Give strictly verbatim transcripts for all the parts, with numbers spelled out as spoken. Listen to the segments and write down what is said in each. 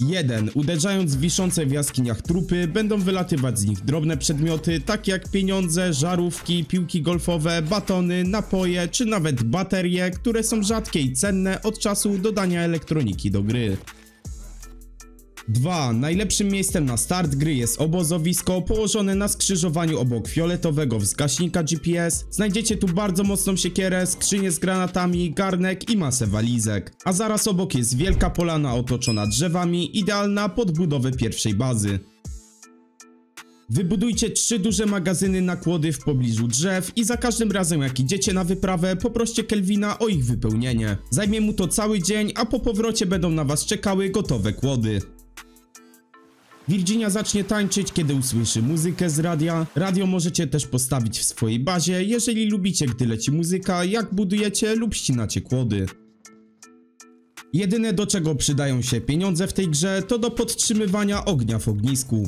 jeden. Uderzając w wiszące w jaskiniach trupy, będą wylatywać z nich drobne przedmioty, takie jak pieniądze, żarówki, piłki golfowe, batony, napoje, czy nawet baterie, które są rzadkie i cenne od czasu dodania elektroniki do gry. dwa. Najlepszym miejscem na start gry jest obozowisko położone na skrzyżowaniu obok fioletowego wskaźnika G P S. Znajdziecie tu bardzo mocną siekierę, skrzynię z granatami, garnek i masę walizek. A zaraz obok jest wielka polana otoczona drzewami, idealna pod budowę pierwszej bazy. Wybudujcie trzy duże magazyny na kłody w pobliżu drzew i za każdym razem jak idziecie na wyprawę, poproście Kelvina o ich wypełnienie. Zajmie mu to cały dzień, a po powrocie będą na was czekały gotowe kłody. Virginia zacznie tańczyć, kiedy usłyszy muzykę z radia. Radio możecie też postawić w swojej bazie, jeżeli lubicie, gdy leci muzyka, jak budujecie lub ścinacie kłody. Jedyne, do czego przydają się pieniądze w tej grze, to do podtrzymywania ognia w ognisku.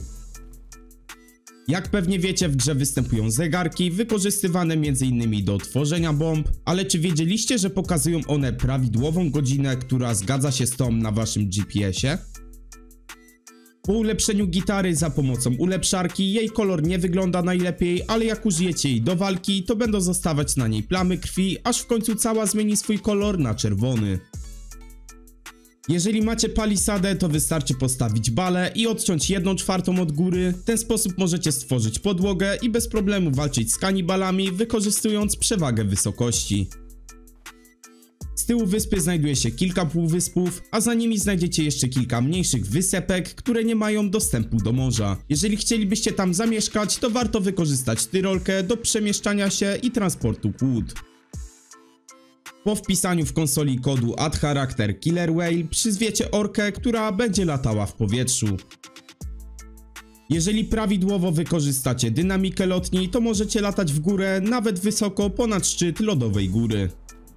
Jak pewnie wiecie, w grze występują zegarki, wykorzystywane między innymi do tworzenia bomb, ale czy wiedzieliście, że pokazują one prawidłową godzinę, która zgadza się z tą na waszym G P S ie? Po ulepszeniu gitary za pomocą ulepszarki jej kolor nie wygląda najlepiej, ale jak użyjecie jej do walki, to będą zostawać na niej plamy krwi, aż w końcu cała zmieni swój kolor na czerwony. Jeżeli macie palisadę, to wystarczy postawić balę i odciąć jedną czwartą od góry. W ten sposób możecie stworzyć podłogę i bez problemu walczyć z kanibalami, wykorzystując przewagę wysokości. Z tyłu wyspy znajduje się kilka półwyspów, a za nimi znajdziecie jeszcze kilka mniejszych wysepek, które nie mają dostępu do morza. Jeżeli chcielibyście tam zamieszkać, to warto wykorzystać tyrolkę do przemieszczania się i transportu kłód. Po wpisaniu w konsoli kodu add character killer whale przyzwiecie orkę, która będzie latała w powietrzu. Jeżeli prawidłowo wykorzystacie dynamikę lotni, to możecie latać w górę nawet wysoko ponad szczyt lodowej góry.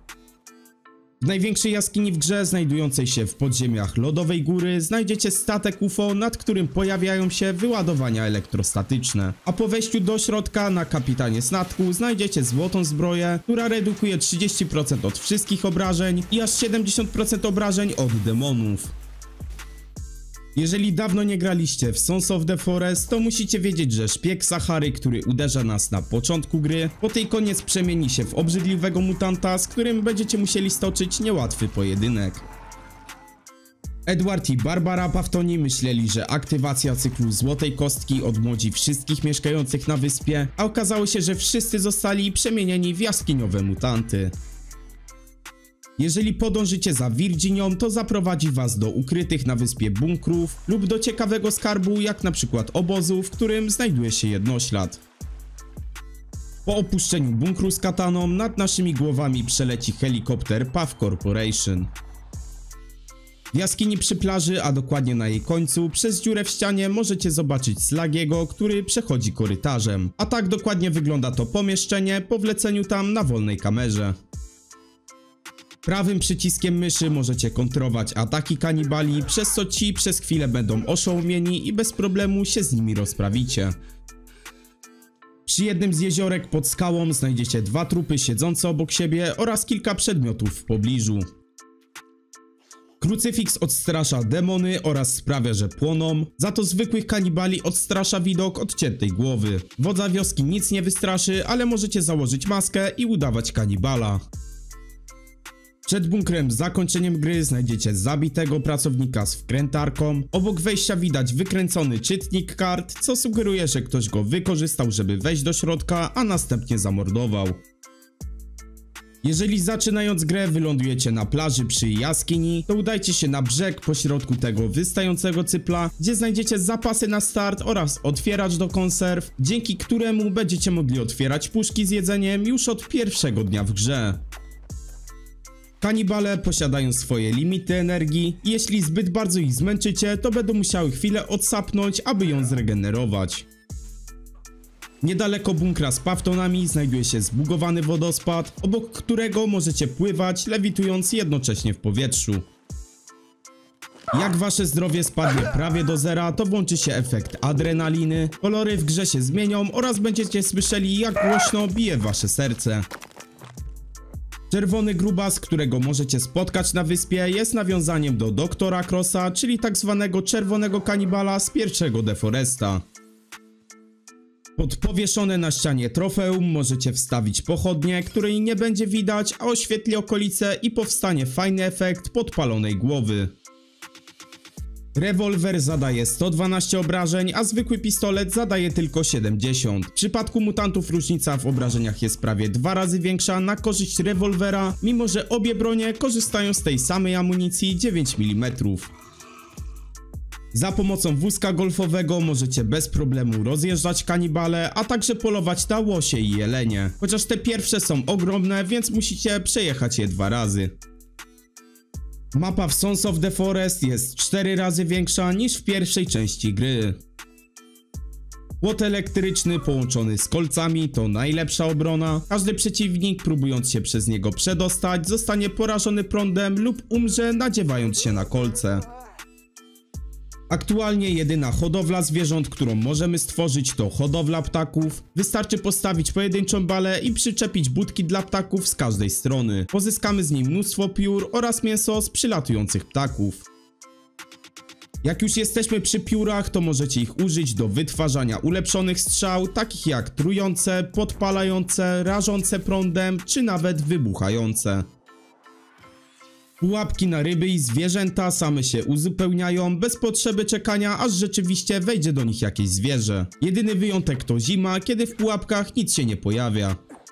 W największej jaskini w grze, znajdującej się w podziemiach lodowej góry, znajdziecie statek U F O, nad którym pojawiają się wyładowania elektrostatyczne. A po wejściu do środka na kapitanie statku znajdziecie złotą zbroję, która redukuje trzydzieści procent od wszystkich obrażeń i aż siedemdziesiąt procent obrażeń od demonów. Jeżeli dawno nie graliście w Sons of the Forest, to musicie wiedzieć, że szpieg Sahary, który uderza nas na początku gry, po tej koniec przemieni się w obrzydliwego mutanta, z którym będziecie musieli stoczyć niełatwy pojedynek. Edward i Barbara Paftoni myśleli, że aktywacja cyklu Złotej Kostki odmłodzi wszystkich mieszkających na wyspie, a okazało się, że wszyscy zostali przemienieni w jaskiniowe mutanty. Jeżeli podążycie za Virginią, to zaprowadzi was do ukrytych na wyspie bunkrów lub do ciekawego skarbu, jak na przykład obozu, w którym znajduje się jednoślad. Po opuszczeniu bunkru z kataną nad naszymi głowami przeleci helikopter Puff Corporation. W jaskini przy plaży, a dokładnie na jej końcu, przez dziurę w ścianie możecie zobaczyć Slagiego, który przechodzi korytarzem. A tak dokładnie wygląda to pomieszczenie po wleceniu tam na wolnej kamerze. Prawym przyciskiem myszy możecie kontrolować ataki kanibali, przez co ci przez chwilę będą oszołomieni i bez problemu się z nimi rozprawicie. Przy jednym z jeziorek pod skałą znajdziecie dwa trupy siedzące obok siebie oraz kilka przedmiotów w pobliżu. Krucyfiks odstrasza demony oraz sprawia, że płoną, za to zwykłych kanibali odstrasza widok odciętej głowy. Wodza wioski nic nie wystraszy, ale możecie założyć maskę i udawać kanibala. Przed bunkrem z zakończeniem gry znajdziecie zabitego pracownika z wkrętarką. Obok wejścia widać wykręcony czytnik kart, co sugeruje, że ktoś go wykorzystał, żeby wejść do środka, a następnie zamordował. Jeżeli zaczynając grę wylądujecie na plaży przy jaskini, to udajcie się na brzeg pośrodku tego wystającego cypla, gdzie znajdziecie zapasy na start oraz otwieracz do konserw, dzięki któremu będziecie mogli otwierać puszki z jedzeniem już od pierwszego dnia w grze. Kanibale posiadają swoje limity energii i jeśli zbyt bardzo ich zmęczycie, to będą musiały chwilę odsapnąć, aby ją zregenerować. Niedaleko bunkra z Paftonami znajduje się zbugowany wodospad, obok którego możecie pływać, lewitując jednocześnie w powietrzu. Jak wasze zdrowie spadnie prawie do zera, to włączy się efekt adrenaliny, kolory w grze się zmienią oraz będziecie słyszeli, jak głośno bije wasze serce. Czerwony grubas, którego możecie spotkać na wyspie, jest nawiązaniem do doktora Crossa, czyli tak zwanego czerwonego kanibala z pierwszego The Foresta. Pod powieszone na ścianie trofeum możecie wstawić pochodnię, której nie będzie widać, a oświetli okolice i powstanie fajny efekt podpalonej głowy. Rewolwer zadaje sto dwanaście obrażeń, a zwykły pistolet zadaje tylko siedemdziesiąt. W przypadku mutantów różnica w obrażeniach jest prawie dwa razy większa na korzyść rewolwera, mimo że obie bronie korzystają z tej samej amunicji dziewięć milimetrów. Za pomocą wózka golfowego możecie bez problemu rozjeżdżać kanibale, a także polować na łosie i jelenie. Chociaż te pierwsze są ogromne, więc musicie przejechać je dwa razy. Mapa w Sons of the Forest jest cztery razy większa niż w pierwszej części gry. Płot elektryczny połączony z kolcami to najlepsza obrona. Każdy przeciwnik, próbując się przez niego przedostać, zostanie porażony prądem lub umrze, nadziewając się na kolce. Aktualnie jedyna hodowla zwierząt, którą możemy stworzyć, to hodowla ptaków. Wystarczy postawić pojedynczą balę i przyczepić budki dla ptaków z każdej strony. Pozyskamy z niej mnóstwo piór oraz mięso z przylatujących ptaków. Jak już jesteśmy przy piórach, to możecie ich użyć do wytwarzania ulepszonych strzał, takich jak trujące, podpalające, rażące prądem czy nawet wybuchające. Pułapki na ryby i zwierzęta same się uzupełniają bez potrzeby czekania, aż rzeczywiście wejdzie do nich jakieś zwierzę. Jedyny wyjątek to zima, kiedy w pułapkach nic się nie pojawia.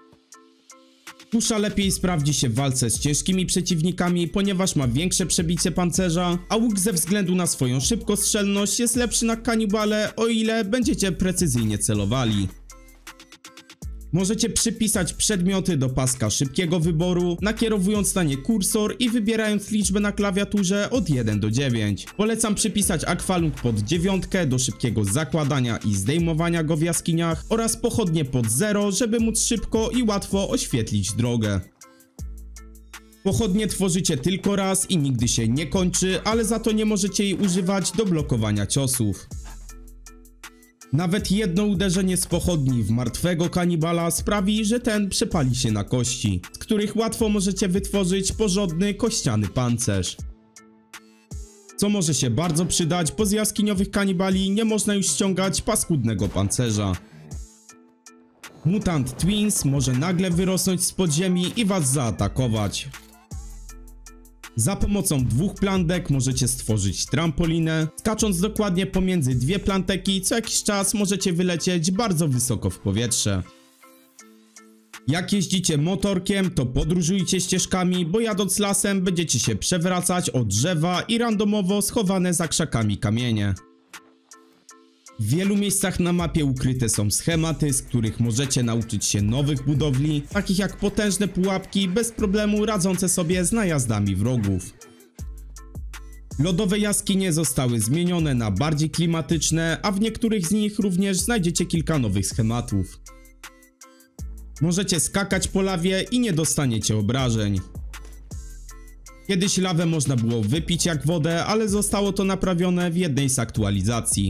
Tusza lepiej sprawdzi się w walce z ciężkimi przeciwnikami, ponieważ ma większe przebicie pancerza, a łuk ze względu na swoją szybkostrzelność jest lepszy na kanibale, o ile będziecie precyzyjnie celowali. Możecie przypisać przedmioty do paska szybkiego wyboru, nakierowując na nie kursor i wybierając liczbę na klawiaturze od jeden do dziewięciu. Polecam przypisać akwalung pod dziewiątkę do szybkiego zakładania i zdejmowania go w jaskiniach oraz pochodnie pod zero, żeby móc szybko i łatwo oświetlić drogę. Pochodnie tworzycie tylko raz i nigdy się nie kończy, ale za to nie możecie jej używać do blokowania ciosów. Nawet jedno uderzenie z pochodni w martwego kanibala sprawi, że ten przepali się na kości, z których łatwo możecie wytworzyć porządny kościany pancerz. Co może się bardzo przydać, bo z jaskiniowych kanibali nie można już ściągać paskudnego pancerza. Mutant Twins może nagle wyrosnąć z podziemi i was zaatakować. Za pomocą dwóch plantek możecie stworzyć trampolinę. Skacząc dokładnie pomiędzy dwie planteki, co jakiś czas możecie wylecieć bardzo wysoko w powietrze. Jak jeździcie motorkiem, to podróżujcie ścieżkami, bo jadąc lasem będziecie się przewracać o drzewa i randomowo schowane za krzakami kamienie. W wielu miejscach na mapie ukryte są schematy, z których możecie nauczyć się nowych budowli, takich jak potężne pułapki bez problemu radzące sobie z najazdami wrogów. Lodowe jaskinie zostały zmienione na bardziej klimatyczne, a w niektórych z nich również znajdziecie kilka nowych schematów. Możecie skakać po lawie i nie dostaniecie obrażeń. Kiedyś lawę można było wypić jak wodę, ale zostało to naprawione w jednej z aktualizacji.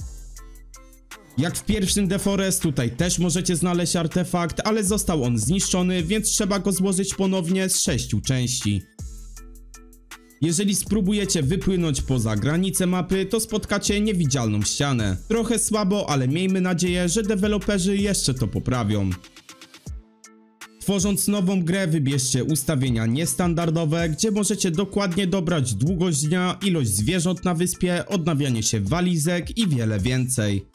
Jak w pierwszym The Forest, tutaj też możecie znaleźć artefakt, ale został on zniszczony, więc trzeba go złożyć ponownie z sześciu części. Jeżeli spróbujecie wypłynąć poza granicę mapy, to spotkacie niewidzialną ścianę. Trochę słabo, ale miejmy nadzieję, że deweloperzy jeszcze to poprawią. Tworząc nową grę, wybierzcie ustawienia niestandardowe, gdzie możecie dokładnie dobrać długość dnia, ilość zwierząt na wyspie, odnawianie się walizek i wiele więcej.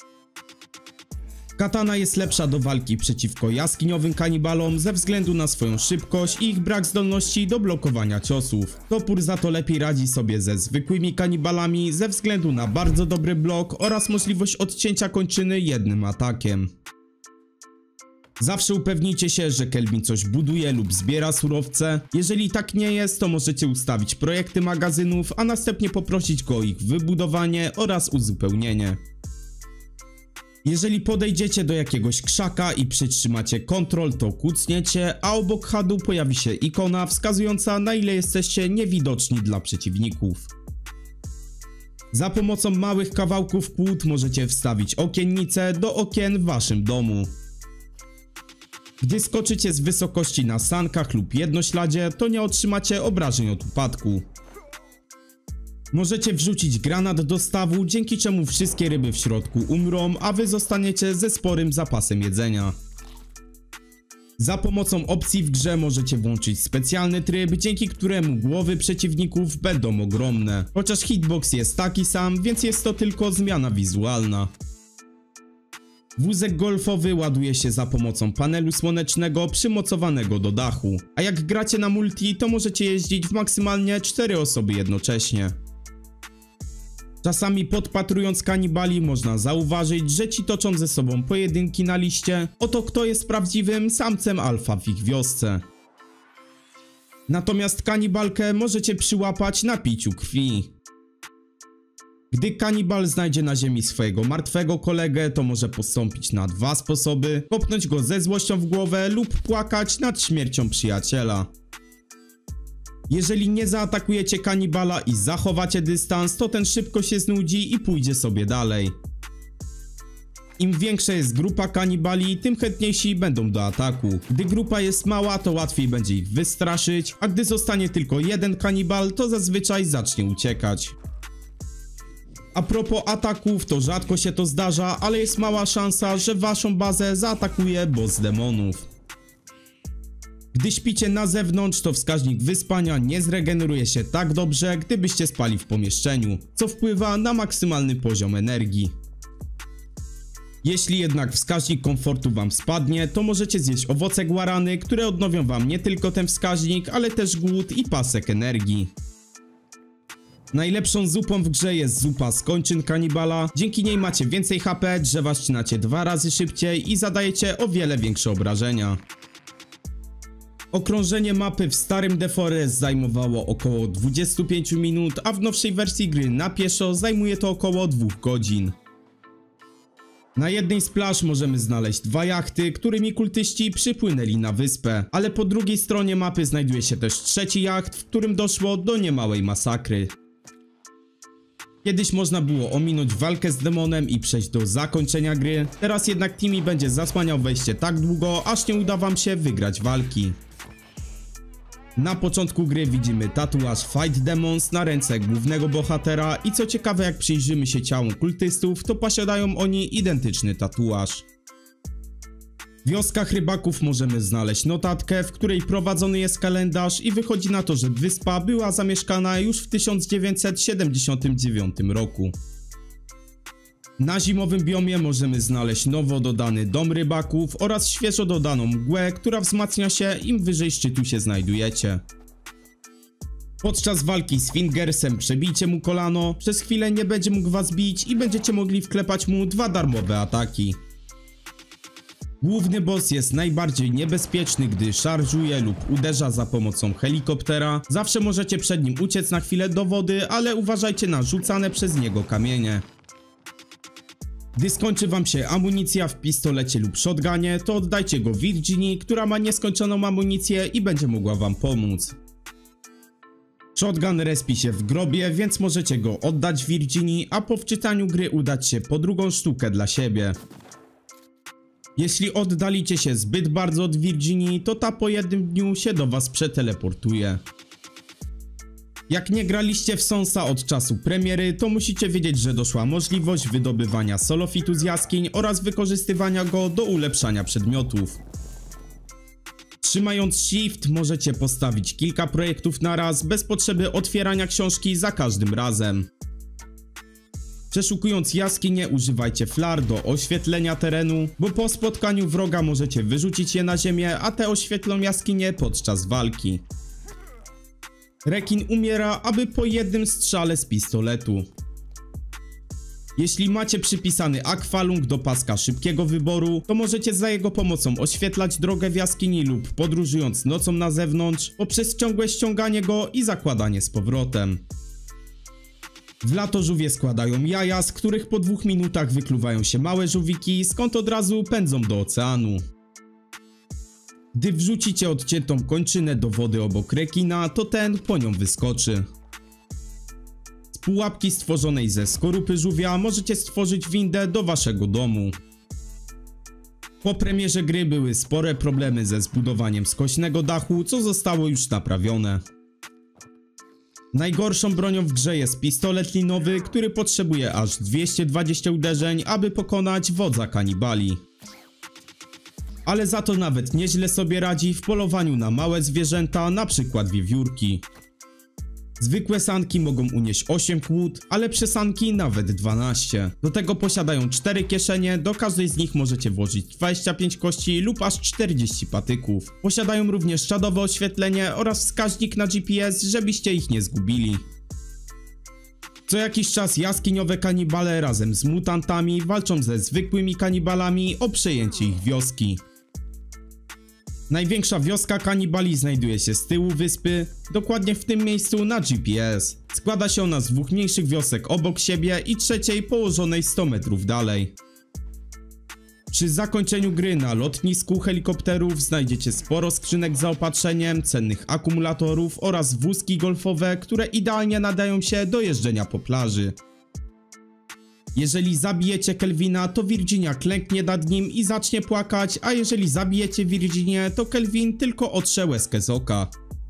Katana jest lepsza do walki przeciwko jaskiniowym kanibalom ze względu na swoją szybkość i ich brak zdolności do blokowania ciosów. Topór za to lepiej radzi sobie ze zwykłymi kanibalami ze względu na bardzo dobry blok oraz możliwość odcięcia kończyny jednym atakiem. Zawsze upewnijcie się, że Kelvin coś buduje lub zbiera surowce. Jeżeli tak nie jest, to możecie ustawić projekty magazynów, a następnie poprosić go o ich wybudowanie oraz uzupełnienie. Jeżeli podejdziecie do jakiegoś krzaka i przytrzymacie kontrol, to kucniecie, a obok hadu pojawi się ikona wskazująca, na ile jesteście niewidoczni dla przeciwników. Za pomocą małych kawałków płót możecie wstawić okiennice do okien w waszym domu. Gdy skoczycie z wysokości na sankach lub jednośladzie, to nie otrzymacie obrażeń od upadku. Możecie wrzucić granat do stawu, dzięki czemu wszystkie ryby w środku umrą, a wy zostaniecie ze sporym zapasem jedzenia. Za pomocą opcji w grze możecie włączyć specjalny tryb, dzięki któremu głowy przeciwników będą ogromne. Chociaż hitbox jest taki sam, więc jest to tylko zmiana wizualna. Wózek golfowy ładuje się za pomocą panelu słonecznego przymocowanego do dachu, a jak gracie na multi, to możecie jeździć w maksymalnie cztery osoby jednocześnie. Czasami podpatrując kanibali można zauważyć, że ci toczą ze sobą pojedynki na liście o to, kto jest prawdziwym samcem alfa w ich wiosce. Natomiast kanibalkę możecie przyłapać na piciu krwi. Gdy kanibal znajdzie na ziemi swojego martwego kolegę, to może postąpić na dwa sposoby: kopnąć go ze złością w głowę lub płakać nad śmiercią przyjaciela. Jeżeli nie zaatakujecie kanibala i zachowacie dystans, to ten szybko się znudzi i pójdzie sobie dalej. Im większa jest grupa kanibali, tym chętniejsi będą do ataku. Gdy grupa jest mała, to łatwiej będzie ich wystraszyć, a gdy zostanie tylko jeden kanibal, to zazwyczaj zacznie uciekać. A propos ataków, to rzadko się to zdarza, ale jest mała szansa, że waszą bazę zaatakuje boss demonów. Gdy śpicie na zewnątrz, to wskaźnik wyspania nie zregeneruje się tak dobrze, gdybyście spali w pomieszczeniu, co wpływa na maksymalny poziom energii. Jeśli jednak wskaźnik komfortu wam spadnie, to możecie zjeść owoce guarany, które odnowią wam nie tylko ten wskaźnik, ale też głód i pasek energii. Najlepszą zupą w grze jest zupa z kończyn kanibala, dzięki niej macie więcej H P, drzewa ścinacie dwa razy szybciej i zadajecie o wiele większe obrażenia. Okrążenie mapy w starym The Forest zajmowało około dwadzieścia pięć minut, a w nowszej wersji gry na pieszo zajmuje to około dwóch godzin. Na jednej z plaż możemy znaleźć dwa jachty, którymi kultyści przypłynęli na wyspę, ale po drugiej stronie mapy znajduje się też trzeci jacht, w którym doszło do niemałej masakry. Kiedyś można było ominąć walkę z demonem i przejść do zakończenia gry, teraz jednak Timmy będzie zasłaniał wejście tak długo, aż nie uda wam się wygrać walki. Na początku gry widzimy tatuaż Fight Demons na ręce głównego bohatera i co ciekawe, jak przyjrzymy się ciałom kultystów, to posiadają oni identyczny tatuaż. W wioskach rybaków możemy znaleźć notatkę, w której prowadzony jest kalendarz i wychodzi na to, że wyspa była zamieszkana już w tysiąc dziewięćset siedemdziesiątym dziewiątym roku. Na zimowym biomie możemy znaleźć nowo dodany dom rybaków oraz świeżo dodaną mgłę, która wzmacnia się im wyżej szczytu się znajdujecie. Podczas walki z Fingersem przebijcie mu kolano, przez chwilę nie będzie mógł was bić i będziecie mogli wklepać mu dwa darmowe ataki. Główny boss jest najbardziej niebezpieczny, gdy szarżuje lub uderza za pomocą helikoptera. Zawsze możecie przed nim uciec na chwilę do wody, ale uważajcie na rzucane przez niego kamienie. Gdy skończy wam się amunicja w pistolecie lub shotgunie, to oddajcie go Virginii, która ma nieskończoną amunicję i będzie mogła wam pomóc. Shotgun respi się w grobie, więc możecie go oddać Virginii, a po wczytaniu gry udać się po drugą sztukę dla siebie. Jeśli oddalicie się zbyt bardzo od Virginii, to ta po jednym dniu się do was przeteleportuje. Jak nie graliście w Sonsa od czasu premiery, to musicie wiedzieć, że doszła możliwość wydobywania solofitu z jaskiń oraz wykorzystywania go do ulepszania przedmiotów. Trzymając Shift możecie postawić kilka projektów na raz, bez potrzeby otwierania książki za każdym razem. Przeszukując jaskinie używajcie flar do oświetlenia terenu, bo po spotkaniu wroga możecie wyrzucić je na ziemię, a te oświetlą jaskinie podczas walki. Rekin umiera, aby po jednym strzale z pistoletu. Jeśli macie przypisany akwalung do paska szybkiego wyboru, to możecie za jego pomocą oświetlać drogę w jaskini lub podróżując nocą na zewnątrz, poprzez ciągłe ściąganie go i zakładanie z powrotem. W lato żółwie składają jaja, z których po dwóch minutach wykluwają się małe żółwiki, skąd od razu pędzą do oceanu. Gdy wrzucicie odciętą kończynę do wody obok rekina, to ten po nią wyskoczy. Z pułapki stworzonej ze skorupy żółwia możecie stworzyć windę do waszego domu. Po premierze gry były spore problemy ze zbudowaniem skośnego dachu, co zostało już naprawione. Najgorszą bronią w grze jest pistolet linowy, który potrzebuje aż dwieście dwadzieścia uderzeń, aby pokonać wodza kanibali. Ale za to nawet nieźle sobie radzi w polowaniu na małe zwierzęta, np. wiewiórki. Zwykłe sanki mogą unieść osiem kłód, ale przesanki nawet dwanaście. Do tego posiadają cztery kieszenie, do każdej z nich możecie włożyć dwadzieścia pięć kości lub aż czterdzieści patyków. Posiadają również czadowe oświetlenie oraz wskaźnik na G P S, żebyście ich nie zgubili. Co jakiś czas jaskiniowe kanibale razem z mutantami walczą ze zwykłymi kanibalami o przejęcie ich wioski. Największa wioska kanibali znajduje się z tyłu wyspy, dokładnie w tym miejscu na G P S. Składa się ona z dwóch mniejszych wiosek obok siebie i trzeciej położonej sto metrów dalej. Przy zakończeniu gry na lotnisku helikopterów znajdziecie sporo skrzynek z zaopatrzeniem, cennych akumulatorów oraz wózki golfowe, które idealnie nadają się do jeżdżenia po plaży. Jeżeli zabijecie Kelvina, to Virginia klęknie nad nim i zacznie płakać, a jeżeli zabijecie Virginię, to Kelvin tylko otrze łezkę z oka.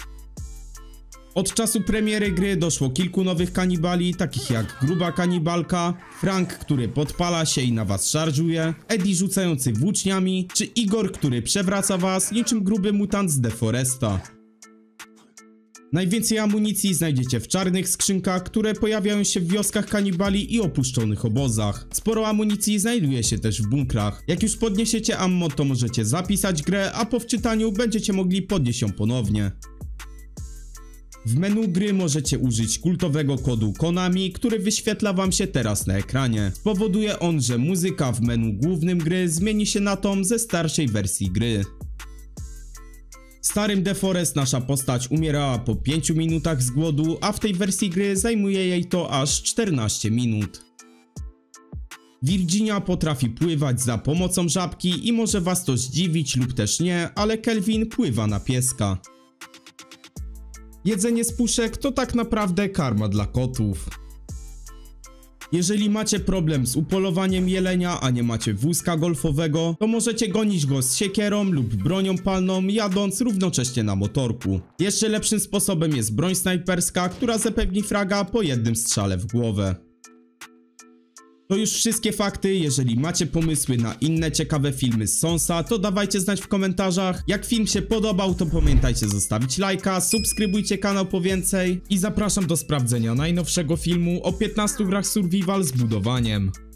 Od czasu premiery gry doszło kilku nowych kanibali, takich jak gruba kanibalka, Frank, który podpala się i na was szarżuje, Eddie rzucający włóczniami, czy Igor, który przewraca was niczym gruby mutant z The Foresta. Najwięcej amunicji znajdziecie w czarnych skrzynkach, które pojawiają się w wioskach kanibali i opuszczonych obozach. Sporo amunicji znajduje się też w bunkrach. Jak już podniesiecie ammo, to możecie zapisać grę, a po wczytaniu będziecie mogli podnieść ją ponownie. W menu gry możecie użyć kultowego kodu Konami, który wyświetla wam się teraz na ekranie. Spowoduje on, że muzyka w menu głównym gry zmieni się na tą ze starszej wersji gry. W starym The Forest nasza postać umierała po pięciu minutach z głodu, a w tej wersji gry zajmuje jej to aż czternaście minut. Virginia potrafi pływać za pomocą żabki i może was to zdziwić lub też nie, ale Kelvin pływa na pieska. Jedzenie z puszek to tak naprawdę karma dla kotów. Jeżeli macie problem z upolowaniem jelenia, a nie macie wózka golfowego, to możecie gonić go z siekierą lub bronią palną, jadąc równocześnie na motorku. Jeszcze lepszym sposobem jest broń snajperska, która zapewni fraga po jednym strzale w głowę. To już wszystkie fakty. Jeżeli macie pomysły na inne ciekawe filmy z Sonsa, to dawajcie znać w komentarzach. Jak film się podobał, to pamiętajcie zostawić lajka, subskrybujcie kanał po więcej i zapraszam do sprawdzenia najnowszego filmu o piętnastu grach survival z budowaniem.